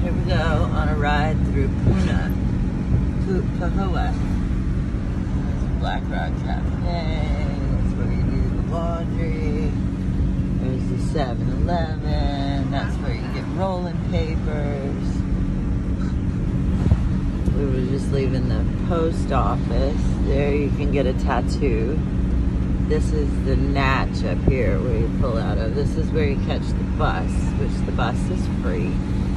here we go on a ride through Pahoa. There's Black Rock Cafe. That's where you do the laundry. There's the 7-Eleven. That's where you get rolling papers. We were just leaving the post office. There you can get a tattoo. This is the Natch up here where you pull out of. This is where you catch the bus, which the bus is free.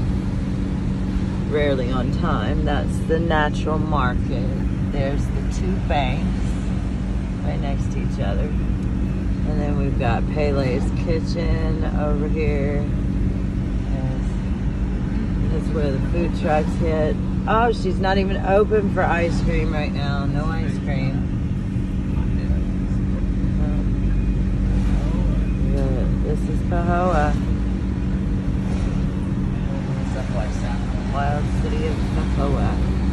Rarely on time. That's the Natural Market. There's the two banks right next to each other. And then we've got Pele's Kitchen over here. That's where the food trucks hit. Oh, she's not even open for ice cream right now. No ice cream. This is Pahoa. Wild City of Pahoa.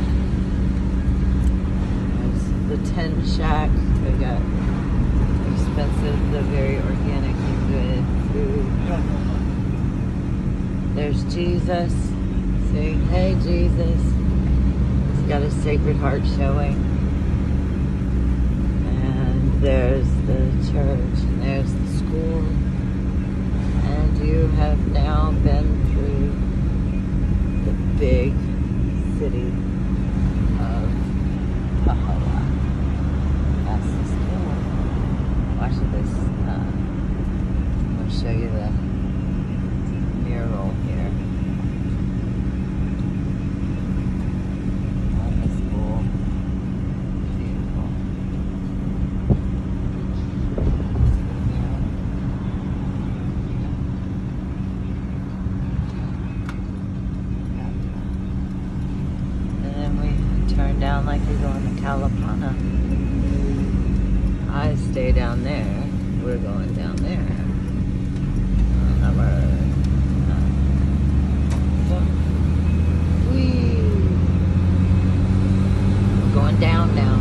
There's the Tent Shack. We got expensive, the very organic and good food. There's Jesus. Saying, hey Jesus. He's got a Sacred Heart showing. And there's the church. And there's the school. And you have now been through the big city of Pahoa. That's the school. Watch this. I'm going to show you the mural here. Oh, that's cool. Beautiful. Turn down like we're going to Kalapana. I stay down there. We're going down there. We're going down.